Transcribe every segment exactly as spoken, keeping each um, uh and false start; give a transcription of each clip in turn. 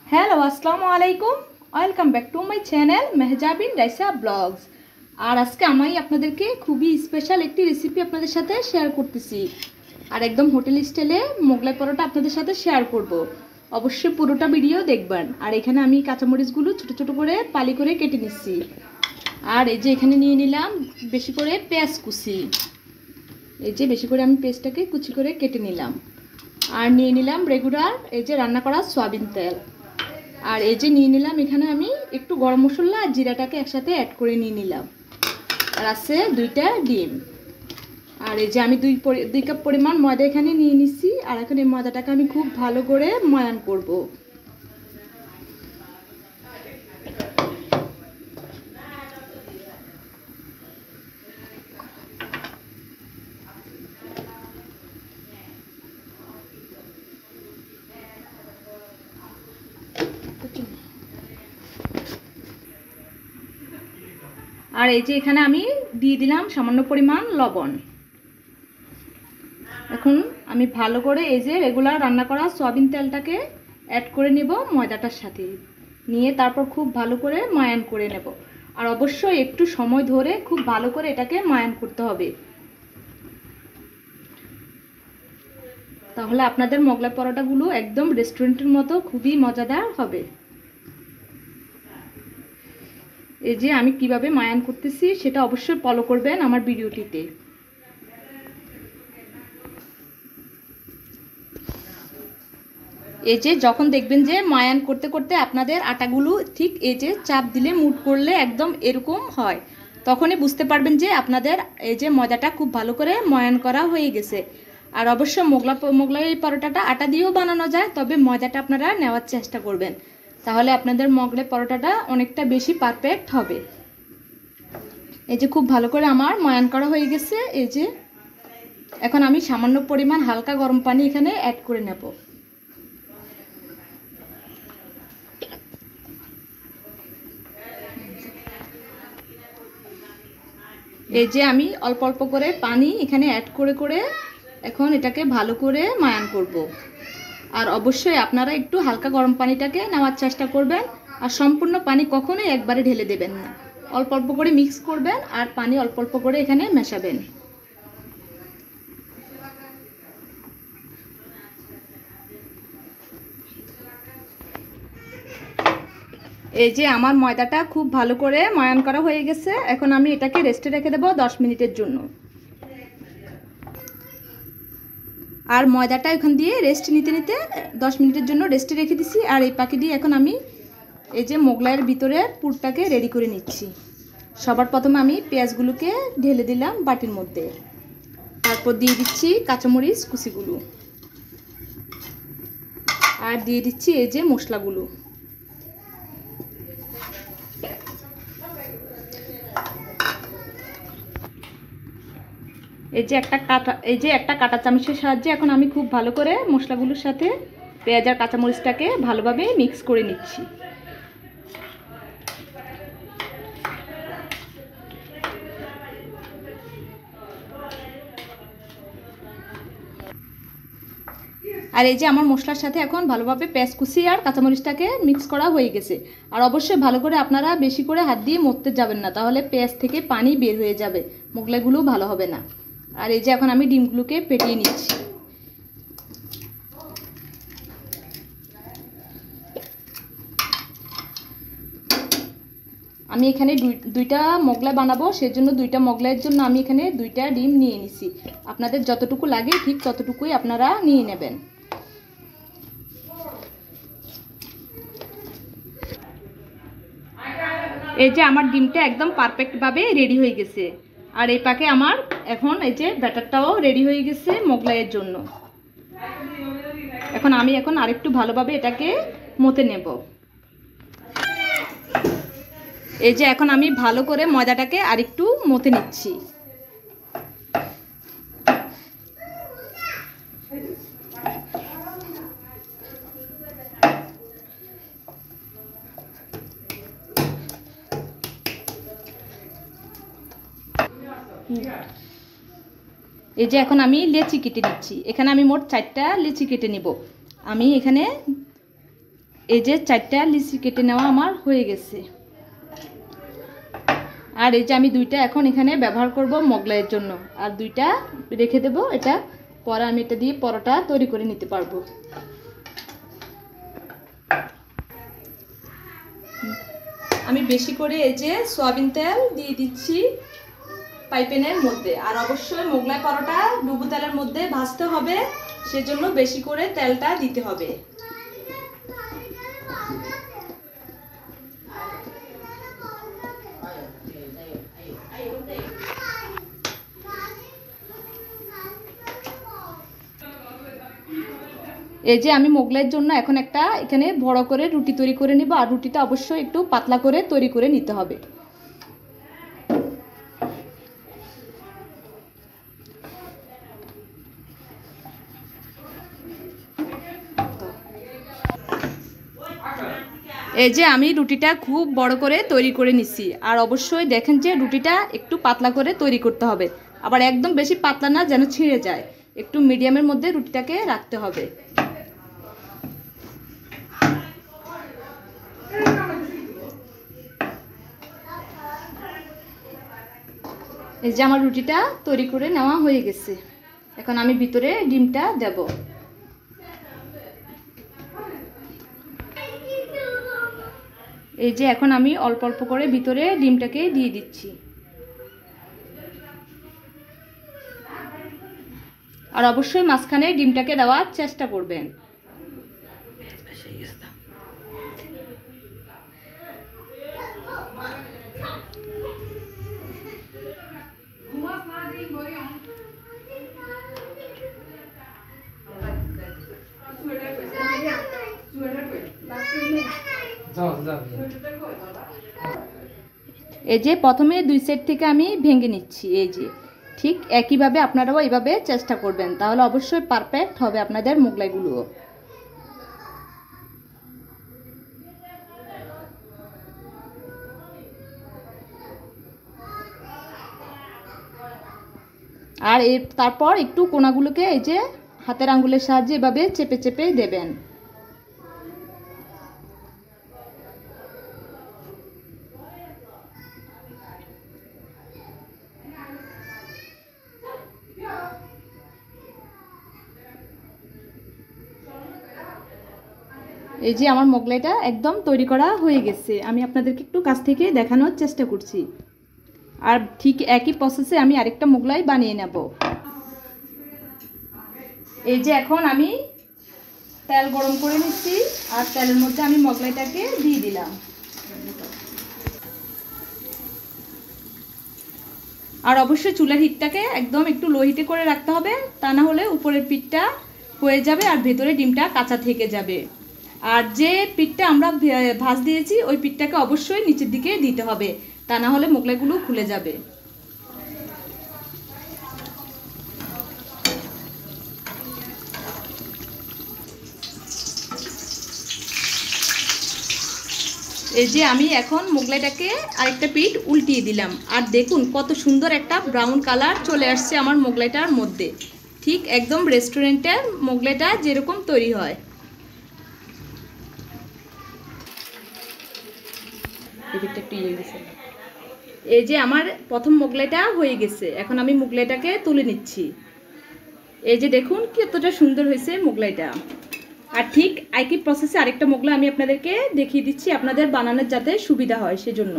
Hello আসসালামু আলাইকুম, welcome back to my channel Mehjabin Raisa vlogs. আর আজকে আমি আপনাদেরকে খুবই স্পেশাল একটি রেসিপি আপনাদের সাথে শেয়ার করতেছি। আর একদম হোটেল স্টাইলে মোগলাই পরোটা আপনাদের সাথে শেয়ার করব। অবশ্যই পুরোটা ভিডিও দেখবেন। আর এখানে আমি কাঁচামরিচগুলো ছোট ছোট করে পালি করে কেটে নিচ্ছি। আর এই যে এখানে নিয়ে নিলাম বেশি করে পেঁয়াজ কুচি। এই যে বেশি করে আমি পেঁয়াজটাকে কুচি করে কেটে নিলাম। আর নিয়ে নিলাম রেগুলার এই যে রান্না করা সয়াবিন তেল। আর এই যে নিয়ে নিলাম এখানে আমি একটু গরম মশলা আর জিরাটাকে একসাথে অ্যাড করে নিয়ে নিলাম। আর আছে দুইটা ডিম। আর এই যে আমি দুই দুই কাপ পরিমাণ ময়দা এখানে নিয়ে নিচ্ছি। আর এখন এই ময়দাটাকে আমি খুব ভালো করে ময়ান করব। আর এই যে এখানে আমি দিয়ে দিলাম সামান্য পরিমাণ লবণ। এখন আমি ভালো করে এই যে রেগুলার রান্না করা সয়াবিন তেলটাকে অ্যাড করে নেব ময়দাটার সাথে, নিয়ে তারপর খুব ভালো করে ময়ান করে নেব। আর অবশ্যই একটু সময় ধরে খুব ভালো করে এটাকে ময়ান করতে হবে, তাহলে আপনাদের মোগলাই পরোটাগুলো একদম রেস্টুরেন্টের মতো খুবই মজাদার হবে। এই যে আমি কিভাবে ময়ান করতেছি সেটা অবশ্যই ফলো করবেন আমার ভিডিওটিতে। এই যে যখন দেখবেন যে ময়ান করতে করতে আপনাদের আটাগুলো ঠিক এই যে চাপ দিলে মুট করলে একদম এরকম হয়, তখনই বুঝতে পারবেন যে আপনাদের এই যে ময়দাটা খুব ভালো করে ময়ান করা হয়ে গেছে। আর অবশ্য মোগলা মোগলাই পরোটাটা আটা দিয়েও বানানো যায়, তবে ময়দাটা আপনারা নেওয়ার চেষ্টা করবেন, তাহলে আপনাদের মোগলাই পরোটাটা অনেকটা বেশি পারফেক্ট হবে। এই যে খুব ভালো করে আমার ময়ান করা হয়ে গেছে। এই যে এখন আমি সামান্য পরিমাণ হালকা গরম পানি এখানে অ্যাড করে নেব। এই যে আমি অল্প অল্প করে পানি এখানে অ্যাড করে করে এখন এটাকে ভালো করে ময়ান করব। আর অবশ্যই আপনারা একটু হালকা গরম পানিটাকে নেওয়ার চেষ্টা করবেন। আর সম্পূর্ণ পানি কখনোই একবারে ঢেলে দেবেন না, অল্প অল্প করে মিক্স করবেন আর পানি অল্প অল্প করে এখানে মেশাবেন। এই যে আমার ময়দাটা খুব ভালো করে ময়ান করা হয়ে গেছে। এখন আমি এটাকে রেস্টে রেখে দেবো দশ মিনিটের জন্য। আর ময়দাটা এখান দিয়ে রেস্ট নিতে নিতে দশ মিনিটের জন্য রেস্টে রেখে দিছি। আর এই পাখি দিয়ে এখন আমি এই যে মোগলাইয়ের ভিতরে পুরটাকে রেডি করে নিচ্ছি। সবার প্রথমে আমি পেঁয়াজগুলোকে ঢেলে দিলাম বাটির মধ্যে, তারপর দিয়ে দিচ্ছি কাঁচামরিচ কুচিগুলো, আর দিয়ে দিচ্ছি এই যে মশলাগুলো। এই যে একটা কাটা এই যে একটা কাঁটা চামচের সাহায্যে এখন আমি খুব ভালো করে মশলাগুলোর সাথে পেঁয়াজ আর কাঁচামরিচটাকে ভালোভাবে মিক্স করে নিচ্ছি। আর এই যে আমার মশলার সাথে এখন ভালোভাবে পেঁয়াজ কুচি আর কাঁচামরিচটাকে মিক্স করা হয়ে গেছে। আর অবশ্যই ভালো করে আপনারা বেশি করে হাত দিয়ে মরতে যাবেন না, তাহলে পেঁয়াজ থেকে পানি বের হয়ে যাবে, মোগলাইগুলো ভালো হবে না। আর এই যে এখন আমি ডিমগুলোকে ফেটিয়ে নিচ্ছি। আমি এখানে দুইটা মোগলাই বানাবো, সেজন্য দুইটা মোগলাইয়ের জন্য আমি এখানে দুইটা ডিম নিয়ে নিছি। আপনাদের যতটুকু লাগে ঠিক ততটুকুই আপনারা নিয়ে নেবেন। এই যে আমার ডিমটা একদম পারফেক্টভাবে রেডি হয়ে গেছে। আর এই পাকে আমার এখন এই যে ব্যাটারটাও রেডি হয়ে গেছে মোগলাইয়ের জন্য। এখন আমি এখন আরেকটু ভালোভাবে এটাকে মথে নেব। এই যে এখন আমি ভালো করে ময়দাটাকে আরেকটু মথে নিচ্ছি। এই যে এখন আমি লেচি কেটে নিচ্ছি। এখানে আমি মোট চারটা লেচি কেটে নিব। আমি এখানে এই যে চারটা লিচি কেটে নেওয়া আমার হয়ে গেছে। আর এই যে আমি দুইটা এখন এখানে ব্যবহার করব মোগলাইয়ের জন্য, আর দুইটা রেখে দেব, এটা পরে আমি এটা দিয়ে পরোটা তৈরি করে নিতে পারবো। আমি বেশি করে এই যে সয়াবিন তেল দিয়ে দিচ্ছি পাইপেনের মধ্যে। আর অবশ্যই মোগলাই পরোটা ডুবো তেলের মধ্যে ভাজতে হবে, সেজন্য বেশি করে তেলটা দিতে হবে। এই যে আমি মোগলাইয়ের জন্য এখন একটা এখানে বড় করে রুটি তৈরি করে নিব, আর রুটিটা অবশ্যই একটু পাতলা করে তৈরি করে নিতে হবে। এই যে আমি রুটিটা খুব বড় করে তৈরি করে নিছি, আর অবশ্যই দেখেন যে রুটিটা একটু পাতলা করে তৈরি করতে হবে, আবার একদম বেশি পাতলা না যেন ছিঁড়ে যায়, একটু মিডিয়ামের মধ্যে রুটিটাকে রাখতে হবে। এই যে আমার রুটিটা তৈরি করে নেওয়া হয়ে গেছে, এখন আমি ভিতরে ডিমটা দেব। এই যে এখন আমি অল্প অল্প করে ভিতরে ডিমটাকে দিয়ে দিচ্ছি, আর অবশ্যই মাঝখানে ডিমটাকে দেওয়ার চেষ্টা করবেন। এই যে প্রথমে দুই সাইড থেকে আমি ভেঙে নিচ্ছি, এই যে ঠিক একইভাবে আপনারাও এইভাবে চেষ্টা করবেন, তাহলে অবশ্যই পারফেক্ট হবে আপনাদের মোগলাইগুলো। আর এর তারপর একটু কোনাগুলোকে এই যে হাতের আঙ্গুলের সাহায্যে এভাবে চেপে চেপে দেবেন। এই যে আমার মোগলাইটা একদম তৈরি করা হয়ে গেছে, আমি আপনাদেরকে একটু কাছ থেকে দেখানোর চেষ্টা করছি। আর ঠিক একই প্রসেসে আমি আরেকটা মোগলাই বানিয়ে নেব। এই যে এখন আমি তেল গরম করে নিচ্ছি, আর তেলের মধ্যে আমি মোগলাইটাকে দিয়ে দিলাম। আর অবশ্যই চুলার হিটটাকে একদম একটু লো হিটে করে রাখতে হবে, তা না হলে উপরের পিঠটা হয়ে যাবে আর ভেতরে ডিমটা কাঁচা থেকে যাবে। আর যে পিঠটা আমরা ভাজ দিয়েছি ওই পিঠটাকে অবশ্যই নিচের দিকে দিতে হবে, তা না হলে মোগলাইগুলো খুলে যাবে। এই যে আমি এখন মোগলাইটাকে আরেকটা পিঠ উল্টিয়ে দিলাম, আর দেখুন কত সুন্দর একটা ব্রাউন কালার চলে আসছে আমার মোগলাইটার মধ্যে, ঠিক একদম রেস্টুরেন্টের মোগলাইটা যেরকম তৈরি হয়। এই যে আমার প্রথম মোগলাইটা হয়ে গেছে, এখন আমি মোগলাইটাকে তুলে নিচ্ছি। এই যে দেখুন কতটা সুন্দর হয়েছে মোগলাইটা। আর ঠিক একই প্রসেসে আরেকটা মোগলাই আমি আপনাদেরকে দেখিয়ে দিচ্ছি, আপনাদের বানানোর যাতে সুবিধা হয় সেজন্য।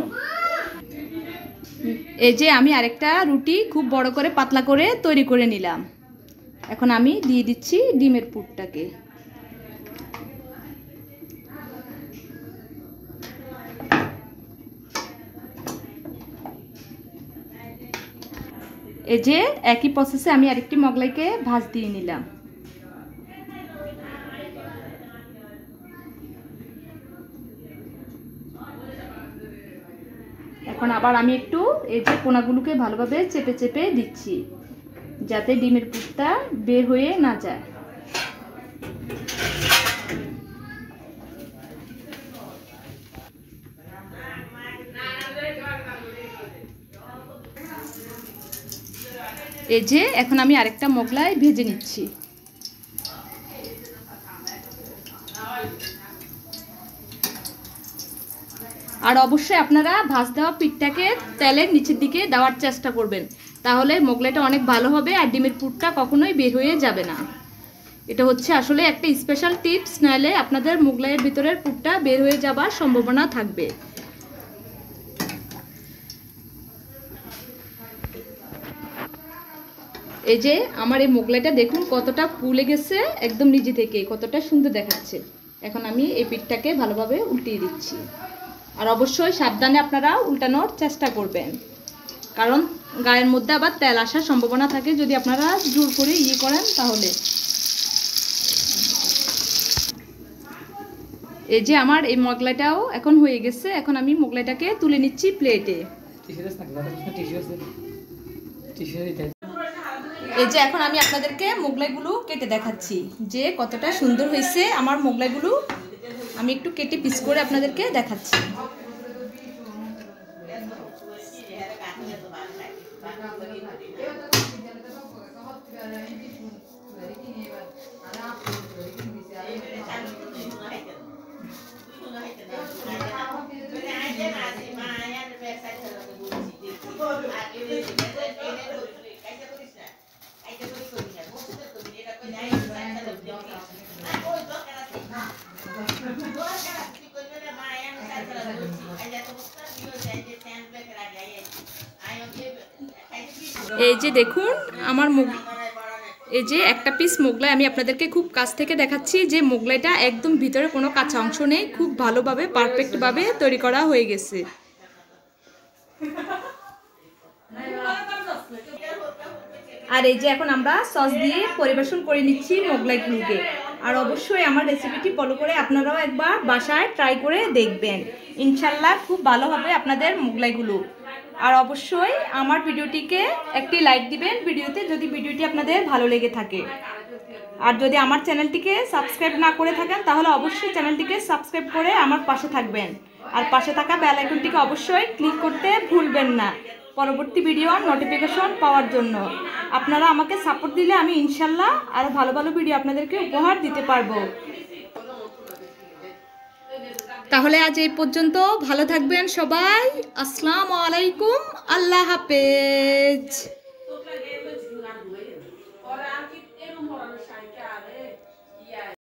এই যে আমি আরেকটা রুটি খুব বড় করে পাতলা করে তৈরি করে নিলাম, এখন আমি দিয়ে দিচ্ছি ডিমের পুরটাকে। এই যে একই প্রসেসে আমি আরেকটি মোগলাইকে ভাজ দিয়ে নিলাম। এখন আবার আমি একটু এই যে কোনাগুলোকে ভালোভাবে চেপে চেপে দিচ্ছি, যাতে ডিমের পুরটা বের হয়ে না যায়। এই যে এখন আমি আরেকটা মোগলাই ভেজে নিচ্ছি। আর অবশ্যই আপনারা ভাজ দেওয়া পিঠটাকে তেলের নিচের দিকে দেওয়ার চেষ্টা করবেন, তাহলে মোগলাইটা অনেক ভালো হবে আর ডিমের পুরটা কখনোই বের হয়ে যাবে না। এটা হচ্ছে আসলে একটা স্পেশাল টিপস, নাহলে আপনাদের মোগলাইয়ের ভিতরের পুরটা বের হয়ে যাবার সম্ভাবনা থাকবে। এই যে আমার এই মোগলাইটা দেখুন কতটা ফুলে গেছে, একদম নিজে থেকে কতটা সুন্দর দেখাচ্ছে। এখন আমি এই পিঠটাকে ভালোভাবে উল্টিয়ে দিচ্ছি। আর অবশ্যই সাবধানে আপনারা উল্টানোর চেষ্টা করবেন, কারণ গায়ের মধ্যে আবার তেল আসার সম্ভাবনা থাকে যদি আপনারা জোর করে ইয়ে করেন তাহলে। এই যে আমার এই মোগলাইটাও এখন হয়ে গেছে, এখন আমি মোগলাইটাকে তুলে নিচ্ছি প্লেটে। এই যে এখন আমি আপনাদেরকে মোগলাইগুলো কেটে দেখাচ্ছি যে কতটা সুন্দর হয়েছে আমার মোগলাইগুলো। আমি একটু কেটে পিস করে আপনাদেরকে দেখাচ্ছি। এই যে দেখুন আমার মুগ এই যে একটা পিস মোগলাই আমি আপনাদেরকে খুব কাছ থেকে দেখাচ্ছি যে মোগলাইটা একদম ভিতরে কোনো কাঁচা অংশ নেই, খুব ভালোভাবে পারফেক্টভাবে তৈরি করা হয়ে গেছে। আর এই যে এখন আমরা সস দিয়ে পরিবেশন করে নিচ্ছি মোগলাইগুলোকে। আর অবশ্যই আমার রেসিপিটি ফলো করে আপনারাও একবার বাসায় ট্রাই করে দেখবেন, ইনশাল্লাহ খুব ভালো হবে আপনাদের মোগলাইগুলো। আর অবশ্যই আমার ভিডিওটিকে একটি লাইক দিবেন ভিডিওতে যদি ভিডিওটি আপনাদের ভালো লেগে থাকে। আর যদি আমার চ্যানেলটিকে সাবস্ক্রাইব না করে থাকেন তাহলে অবশ্যই চ্যানেলটিকে সাবস্ক্রাইব করে আমার পাশে থাকবেন। আর পাশে থাকা বেল আইকনটিকে অবশ্যই ক্লিক করতে ভুলবেন না পরবর্তী ভিডিওর নোটিফিকেশন পাওয়ার জন্য। আপনারা আমাকে সাপোর্ট দিলে আমি ইনশাল্লাহ আরও ভালো ভালো ভিডিও আপনাদেরকে উপহার দিতে পারবো। তাহলে আজ এই পর্যন্ত, ভালো থাকবেন সবাই। আসসালামু আলাইকুম, আল্লাহ হাফেজ।